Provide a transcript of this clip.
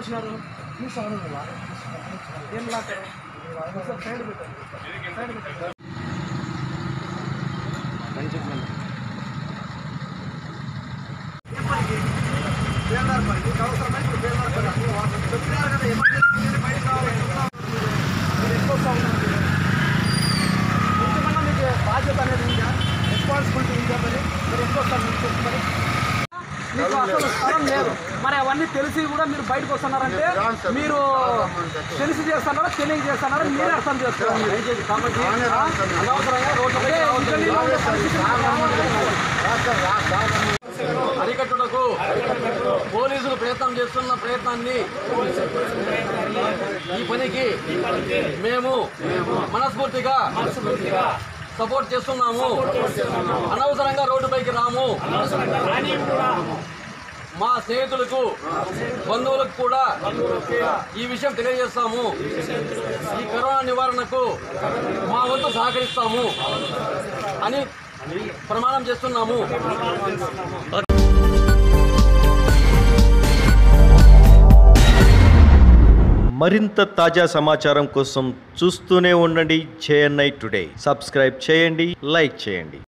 వచ్చినారు ఏం లాకారు సైడ్ పెట్టండి మీకు బాధ్యత అనేది ఉందా రెస్పాన్సిబిలిటీ ఉందా మరి మీరు ఎక్కువ మరి మీకు అసలు స్థలం లేదు మరి అవన్నీ తెలిసి కూడా మీరు బయటకు వస్తున్నారంటే మీరు తెలిసి చేస్తున్నారా తెలియక చేస్తున్నారా మీరే అర్థం చేస్తున్నారు కాబట్టి అరికట్టుటకు పోలీసులు ప్రయత్నం చేస్తున్న ప్రయత్నాన్ని ఈ పనికి మేము మనస్ఫూర్తిగా సపోర్ట్ చేస్తున్నాము. అనవసరంగా రోడ్డుపైకి రాము. మా స్నేహితులకు బంధువులకు కూడా ఈ విషయం తెలియజేస్తాము. ఈ కరోనా నివారణకు మా వంతు సహకరిస్తాము అని ప్రమాణం చేస్తున్నాము. మరింత తాజా సమాచారం కోసం చూస్తూనే ఉండండి JNI టుడే. సబ్స్క్రైబ్ చేయండి, లైక్ చేయండి.